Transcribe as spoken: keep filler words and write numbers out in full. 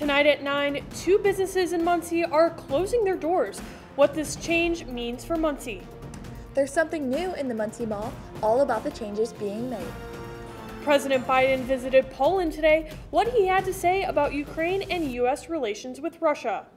Tonight at nine, two businesses in Muncie are closing their doors. What this change means for Muncie. There's something new in the Muncie Mall, all about the changes being made. President Biden visited Poland today. What he had to say about Ukraine and U S relations with Russia.